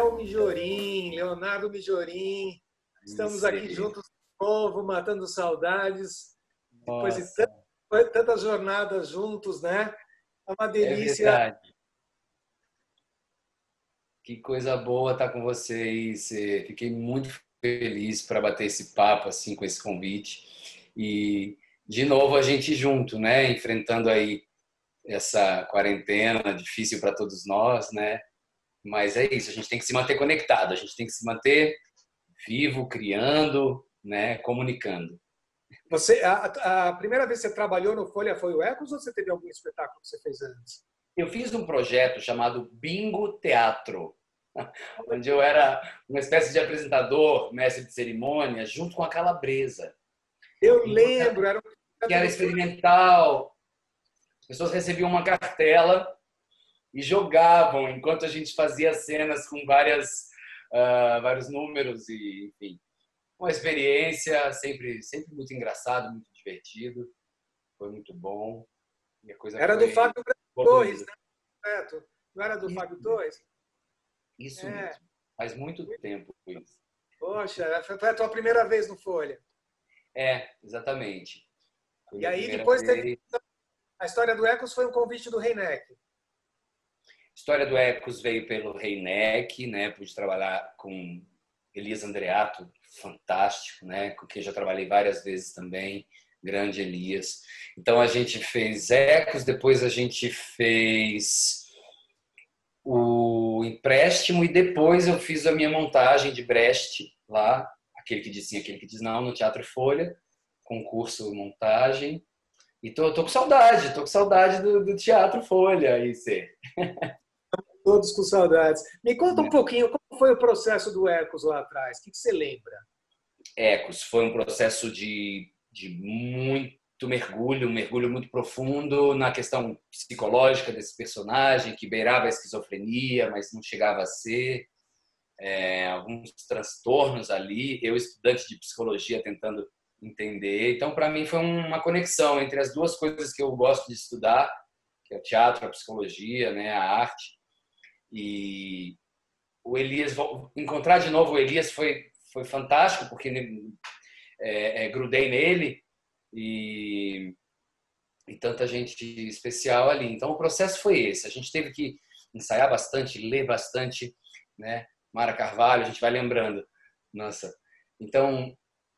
Léo Mijorim, Leonardo Mijorim. Estamos Isso aqui aí. juntos de novo, matando saudades, depois de Nossa, tantas jornadas juntos, né? É uma é delícia. verdade. Que coisa boa estar com você aí. Fiquei muito feliz para bater esse papo assim com esse convite e de novo a gente junto, né? Enfrentando aí essa quarentena difícil para todos nós, né? Mas é isso. A gente tem que se manter conectado. A gente tem que se manter vivo, criando, né? Comunicando. A primeira vez que você trabalhou no Folha foi o Ecos ou você teve algum espetáculo que você fez antes? Eu fiz um projeto chamado Bingo Teatro, onde eu era uma espécie de apresentador, mestre de cerimônia, junto com a Calabresa. Eu E um lembro, projeto era um que projeto era do Folha. experimental. As pessoas recebiam uma cartela e jogavam enquanto a gente fazia cenas com vários números e, enfim, uma experiência sempre muito engraçado, muito divertido. Foi muito bom e a coisa Era do foi Fábio Torres, evoluindo. né? Correto? Não era do Isso Fábio mesmo. Torres? Isso É. mesmo. Faz muito tempo isso. Poxa, foi a tua primeira vez no Folha. É, exatamente. Foi E minha aí primeira depois teve vez. a história do Ecos foi um convite do Reineck. A história do Ecos veio pelo Reineck, né? Pude trabalhar com Elias Andreato, fantástico, né? Com quem já trabalhei várias vezes também, grande Elias. Então a gente fez Ecos, depois a gente fez o empréstimo e depois eu fiz a minha montagem de Brecht lá, aquele que diz sim, aquele que diz não, no Teatro Folha, concurso montagem. E tô com saudade do Teatro Folha, aí, Cê. Todos com saudades. Me conta um pouquinho como foi o processo do Ecos lá atrás. O que você lembra? Ecos foi um processo de muito mergulho, um mergulho muito profundo na questão psicológica desse personagem, que beirava a esquizofrenia, mas não chegava a ser. Alguns transtornos ali, eu estudante de psicologia tentando entender. Então, para mim, foi uma conexão entre as duas coisas que eu gosto de estudar, que é o teatro, a psicologia, né, a arte. E o Elias, encontrar de novo o Elias foi fantástico, porque grudei nele e tanta gente especial ali. Então, o processo foi esse. A gente teve que ensaiar bastante, ler bastante, né? Mara Carvalho, a gente vai lembrando. Nossa. Então,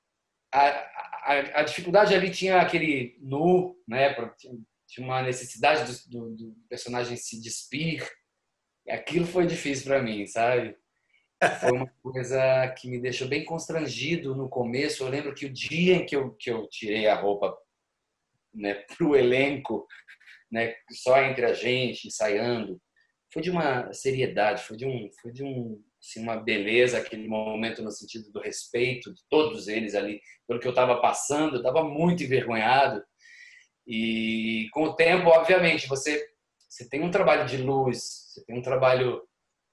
a dificuldade ali tinha aquele nu, né? Tinha uma necessidade do personagem se despir. E aquilo foi difícil para mim, sabe? Foi uma coisa que me deixou bem constrangido no começo. Eu lembro que o dia em que eu tirei a roupa, né, para o elenco, né, só entre a gente, ensaiando, foi de uma seriedade, foi de assim, uma beleza aquele momento no sentido do respeito de todos eles ali, pelo que eu estava passando, eu estava muito envergonhado. E com o tempo, obviamente, você tem um trabalho de luz, você tem um trabalho.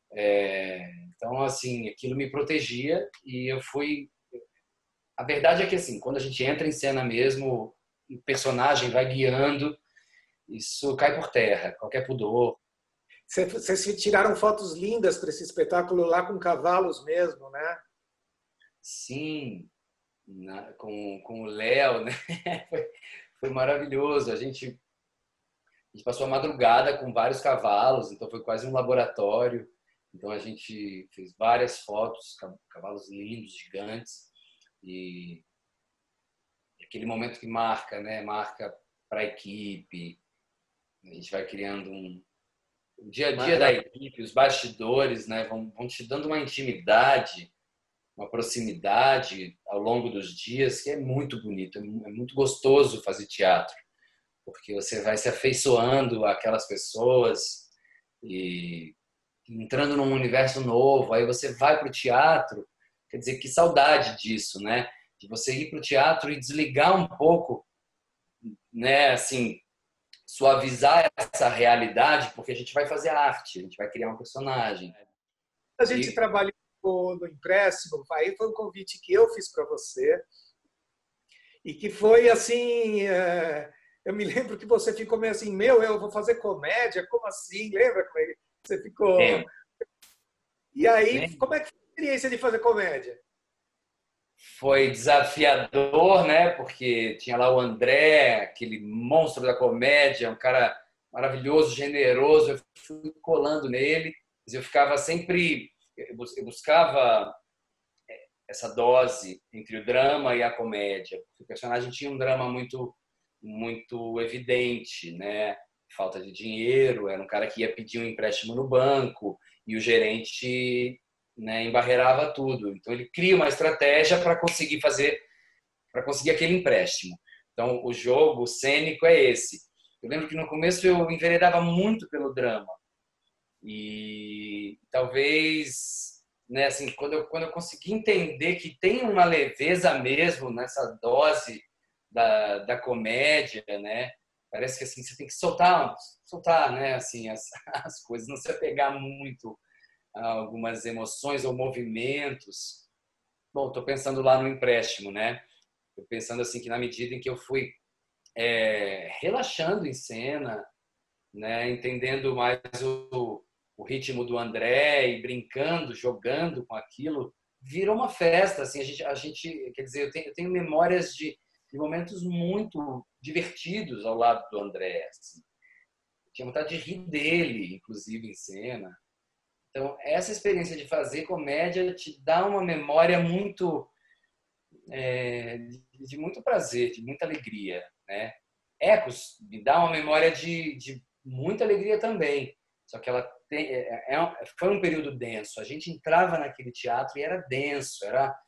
Então, assim, aquilo me protegia e eu fui. A verdade é que, assim, quando a gente entra em cena mesmo, o personagem vai guiando, isso cai por terra, qualquer pudor. Vocês tiraram fotos lindas para esse espetáculo lá com cavalos mesmo, né? Sim, com o Léo, né? Foi, foi maravilhoso. A gente passou a madrugada com vários cavalos, então foi quase um laboratório. Então a gente fez várias fotos, cavalos lindos, gigantes, e aquele momento que marca, né? Marca para a equipe. A gente vai criando o dia a dia da equipe, os bastidores, né? Vão te dando uma intimidade, uma proximidade ao longo dos dias que é muito bonito, é muito gostoso fazer teatro, porque você vai se afeiçoando àquelas pessoas e entrando num universo novo, aí você vai para o teatro, quer dizer, que saudade disso, né? De você ir para o teatro e desligar um pouco, né? Assim, suavizar essa realidade, porque a gente vai fazer arte, a gente vai criar um personagem. A gente E trabalhou no empréstimo, aí foi um convite que eu fiz para você e que foi assim, eu me lembro que você ficou meio assim, eu vou fazer comédia, como assim? Lembra como você ficou? tempo. E aí, Sim. como é que foi a experiência de fazer comédia? Foi desafiador, né? Porque tinha lá o André, aquele monstro da comédia, um cara maravilhoso, generoso. Eu fui colando nele, mas eu ficava sempre, eu buscava essa dose entre o drama e a comédia. O personagem tinha um drama muito evidente, né? Falta de dinheiro, era um cara que ia pedir um empréstimo no banco e o gerente, né, embarreirava tudo. Então ele cria uma estratégia para conseguir aquele empréstimo. Então o jogo cênico é esse. Eu lembro que no começo eu enveredava muito pelo drama e talvez, né, assim, quando eu consegui entender que tem uma leveza mesmo nessa dose da comédia, né? Parece que assim você tem que soltar, né? Assim as coisas, não se apegar muito a algumas emoções ou movimentos. Bom, estou pensando lá no empréstimo, né? Tô pensando assim que na medida em que eu fui relaxando em cena, né? Entendendo mais o ritmo do André e brincando, jogando com aquilo, virou uma festa. Assim, a gente quer dizer, eu tenho memórias de momentos muito divertidos ao lado do André. Assim. Tinha vontade de rir dele, inclusive em cena. Então, essa experiência de fazer comédia te dá uma memória muito de muito prazer, de muita alegria, né? Ecos me dá uma memória de muita alegria também. Só que ela foi um período denso. A gente entrava naquele teatro e era denso,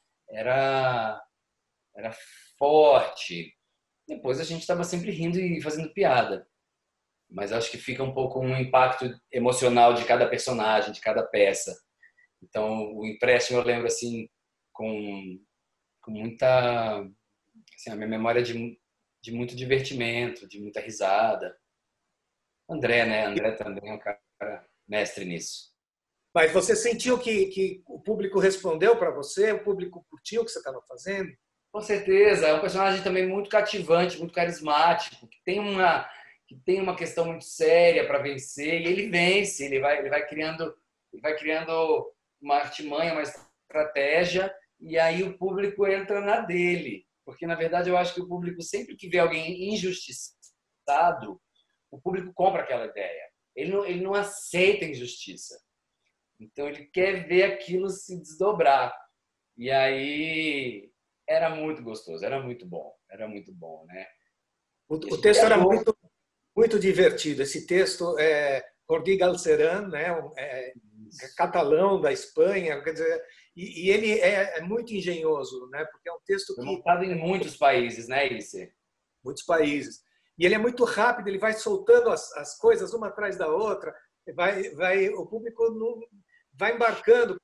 era, era forte. Depois a gente estava sempre rindo e fazendo piada. Mas acho que fica um pouco um impacto emocional de cada personagem, de cada peça. Então, o empréstimo eu lembro assim com muita, assim, a minha memória de muito divertimento, de muita risada. André, né? André também é um cara mestre nisso. Mas você sentiu que o público respondeu para você? O público curtiu o que você estava fazendo? Com certeza, é um personagem também muito cativante, muito carismático, que tem uma questão muito séria para vencer e ele vence, ele vai criando uma artimanha, uma estratégia e aí o público entra na dele, porque na verdade eu acho que o público sempre que vê alguém injustiçado, o público compra aquela ideia. Ele não aceita injustiça, então ele quer ver aquilo se desdobrar. E aí era muito gostoso, era muito bom, né? E a O gente texto era viajou. muito divertido. Esse texto é Jordi Galceran, né? Catalão da Espanha, quer dizer, e ele é muito engenhoso, né? Porque é um texto Foi que montado em muitos países, né, Isse? muitos países. E ele é muito rápido, ele vai soltando as coisas uma atrás da outra, o público não, vai embarcando.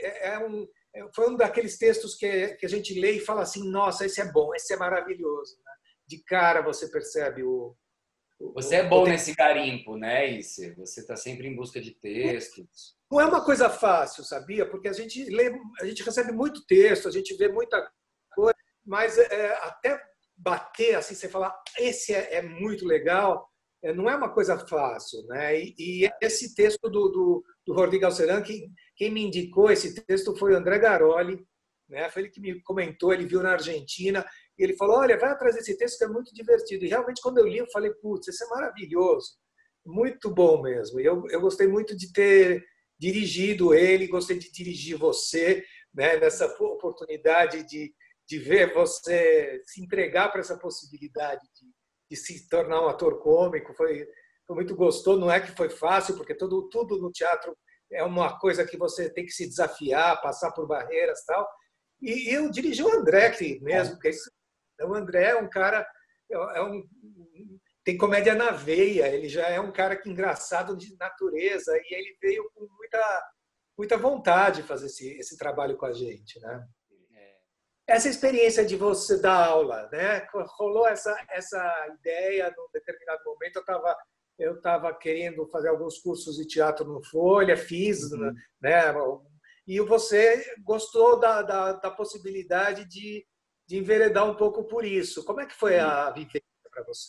Foi um daqueles textos que a gente lê e fala assim: nossa, esse é bom, esse é maravilhoso. Né? De cara você percebe Você é o bom nesse garimpo, né, Isse? Você está sempre em busca de textos. Não é uma coisa fácil, sabia? Porque a gente lê, a gente recebe muito texto, a gente vê muita coisa, mas até bater assim, você falar, esse é muito legal, não é uma coisa fácil, né? E esse texto do Jordi Galceran, quem me indicou esse texto foi o André Garoli, né? Foi ele que me comentou, ele viu na Argentina, e ele falou, olha, vai atrás desse texto que é muito divertido. E realmente, quando eu li, eu falei, putz, esse é maravilhoso, muito bom mesmo. E eu gostei muito de ter dirigido ele, gostei de dirigir você, né, nessa oportunidade de ver você se entregar para essa possibilidade de se tornar um ator cômico. Foi muito gostoso, não é que foi fácil, porque tudo no teatro é uma coisa que você tem que se desafiar, passar por barreiras e tal. E eu dirigi o André aqui mesmo, porque o André é um cara, é um, tem comédia na veia, ele já é um cara que engraçado de natureza e ele veio com muita vontade de fazer esse trabalho com a gente, né? Essa experiência de você dar aula, né? Rolou essa ideia num determinado momento. Eu estava querendo fazer alguns cursos de teatro no Folha, fiz, Uhum. né? E você gostou da possibilidade de enveredar um pouco por isso. Como é que foi a vivência para você?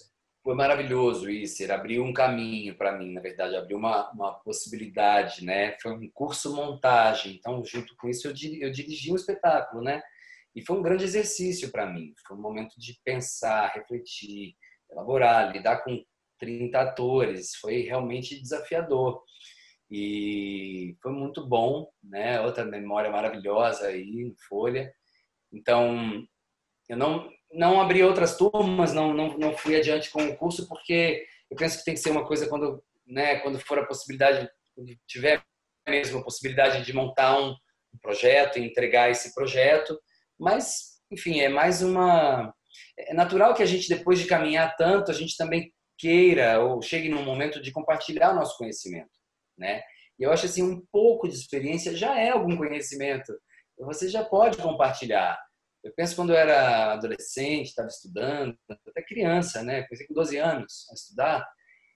Foi maravilhoso isso, ele abriu um caminho para mim, na verdade, abriu uma possibilidade, né? Foi um curso montagem, então junto com isso eu dirigi um espetáculo, né? E foi um grande exercício para mim, foi um momento de pensar, refletir, elaborar, lidar com 30 atores, foi realmente desafiador e foi muito bom, né? Outra memória maravilhosa aí no Folha. Então, eu não abri outras turmas, não fui adiante com o curso, porque eu penso que tem que ser uma coisa quando, né, quando for a possibilidade, quando tiver mesmo a possibilidade de montar um projeto e entregar esse projeto. Mas, enfim, é mais uma... É natural que a gente, depois de caminhar tanto, a gente também queira ou chegue num momento de compartilhar nosso conhecimento, né? E eu acho assim, um pouco de experiência já é algum conhecimento. Você já pode compartilhar. Eu penso quando eu era adolescente, estava estudando, até criança, né? Comecei com 12 anos a estudar.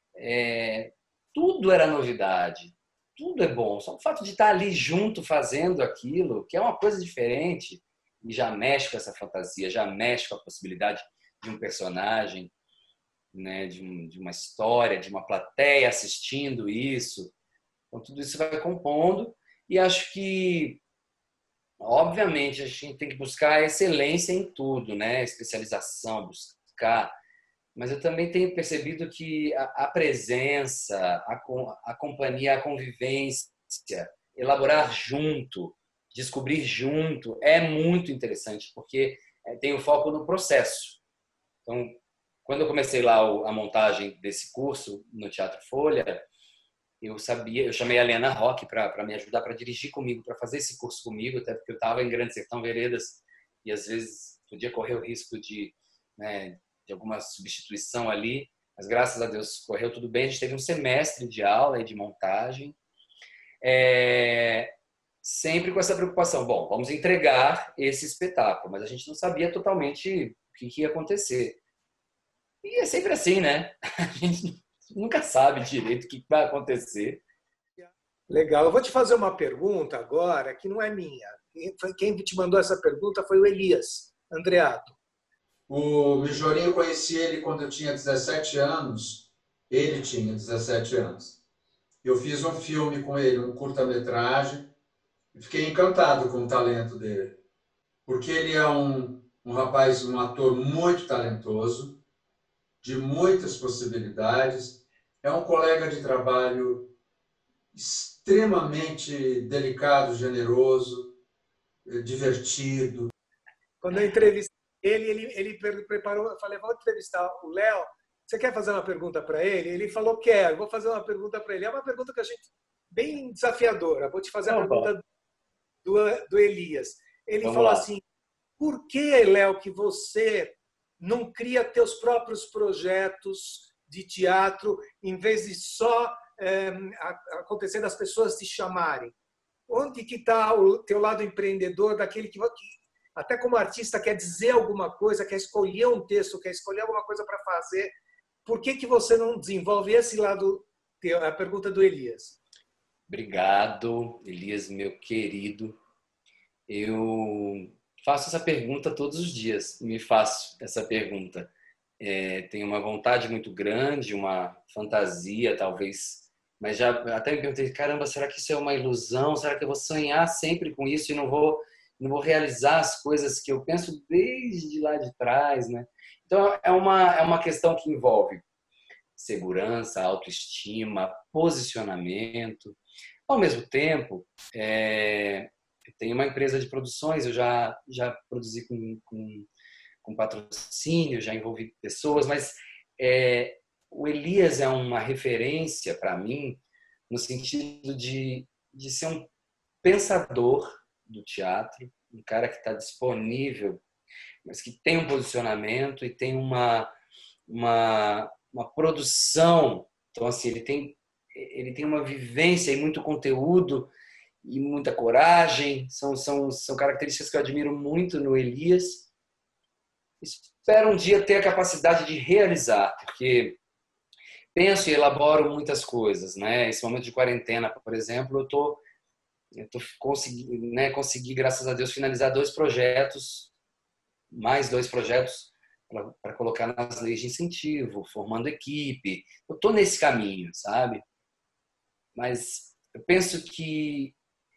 Tudo era novidade, tudo é bom. Só o fato de estar ali junto fazendo aquilo, que é uma coisa diferente, e já mexe com essa fantasia, já mexe com a possibilidade de um personagem, né? De uma história, de uma plateia assistindo isso. Então, tudo isso vai compondo e acho que obviamente, a gente tem que buscar a excelência em tudo, né? Especialização, buscar. Mas eu também tenho percebido que a presença, a companhia, a convivência, elaborar junto, descobrir junto, é muito interessante, porque tem o foco no processo. Então, quando eu comecei lá a montagem desse curso no Teatro Folha, eu chamei a Lena Roque para me ajudar, para dirigir comigo, para fazer esse curso comigo, até porque eu estava em Grande Sertão Veredas e às vezes podia correr o risco né, de alguma substituição ali, mas graças a Deus correu tudo bem. A gente teve um semestre de aula e de montagem, sempre com essa preocupação, bom, vamos entregar esse espetáculo, mas a gente não sabia totalmente o que ia acontecer. E é sempre assim, né? A gente nunca sabe direito o que vai acontecer. Legal. Eu vou te fazer uma pergunta agora que não é minha. Quem te mandou essa pergunta foi o Elias Andreato. O Mijorinho, eu conheci ele quando eu tinha 17 anos. Ele tinha 17 anos. Eu fiz um filme com ele, um curta-metragem, e fiquei encantado com o talento dele. Porque ele é um rapaz, um ator muito talentoso, de muitas possibilidades. É um colega de trabalho extremamente delicado, generoso, divertido. Quando eu entrevistei ele preparou, eu falei, vou entrevistar o Léo. Você quer fazer uma pergunta para ele? Ele falou, quero, vou fazer uma pergunta para ele. É uma pergunta que a gente bem desafiadora. Vou te fazer a pergunta do Elias. Ele Vamos falou lá. assim: por que, Léo, que você não cria teus próprios projetos de teatro em vez de só acontecer das pessoas te chamarem? Onde que está o teu lado empreendedor, daquele que até como artista quer dizer alguma coisa, quer escolher um texto, quer escolher alguma coisa para fazer? Por que você não desenvolve esse lado teu? A pergunta do Elias. Obrigado, Elias, meu querido. Eu faço essa pergunta todos os dias, me faço essa pergunta. Tenho uma vontade muito grande, uma fantasia, talvez, mas já até me perguntei, caramba, será que isso é uma ilusão? Será que eu vou sonhar sempre com isso e não vou realizar as coisas que eu penso desde lá de trás, né? Então, é uma questão que envolve segurança, autoestima, posicionamento. Ao mesmo tempo, eu tenho uma empresa de produções, eu já produzi com patrocínio, já envolvi pessoas, mas o Elias é uma referência para mim no sentido de ser um pensador do teatro, um cara que está disponível, mas que tem um posicionamento e tem uma produção. Então, assim, ele tem uma vivência e muito conteúdo e muita coragem. São características que eu admiro muito no Elias. Espero um dia ter a capacidade de realizar, porque penso e elaboro muitas coisas, né? Esse momento de quarentena, por exemplo, eu tô consegui, graças a Deus, finalizar mais 2 projetos para colocar nas leis de incentivo, formando equipe. Eu estou nesse caminho, sabe? Mas eu penso que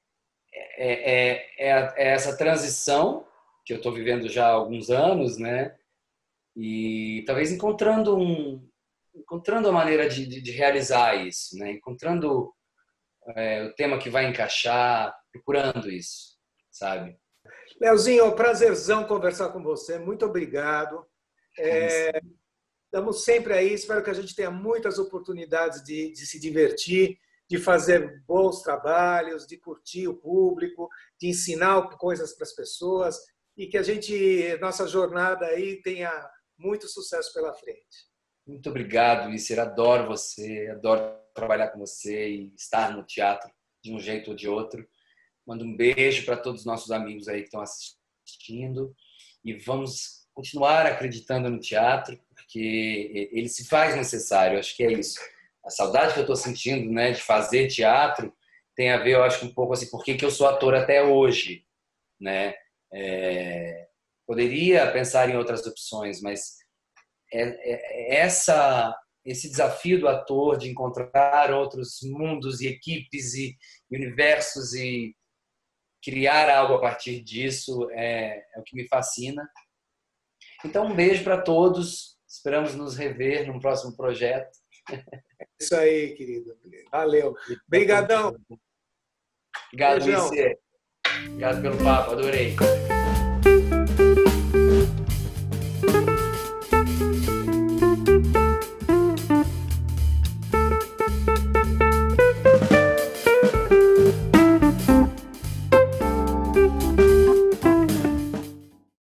é essa transição que eu estou vivendo já há alguns anos, né? E talvez encontrando a maneira de realizar isso, né? Encontrando o tema que vai encaixar, procurando isso, sabe? Leozinho, é um prazerzão conversar com você. Muito obrigado. Estamos sempre aí. Espero que a gente tenha muitas oportunidades de se divertir, de fazer bons trabalhos, de curtir o público, de ensinar coisas para as pessoas e que nossa jornada aí tenha muito sucesso pela frente. Muito obrigado, Vícer. Adoro você, adoro trabalhar com você e estar no teatro de um jeito ou de outro. Mando um beijo para todos os nossos amigos aí que estão assistindo e vamos continuar acreditando no teatro, porque ele se faz necessário. Acho que é isso. A saudade que eu estou sentindo, né, de fazer teatro tem a ver, eu acho, um pouco assim, por que eu sou ator até hoje, né? Poderia pensar em outras opções, mas esse desafio do ator de encontrar outros mundos e equipes e universos e criar algo a partir disso é o que me fascina. Então, um beijo para todos. Esperamos nos rever num próximo projeto. Isso aí, querido. Valeu. Obrigadão. Obrigado, Vícer. Obrigado pelo papo. Adorei.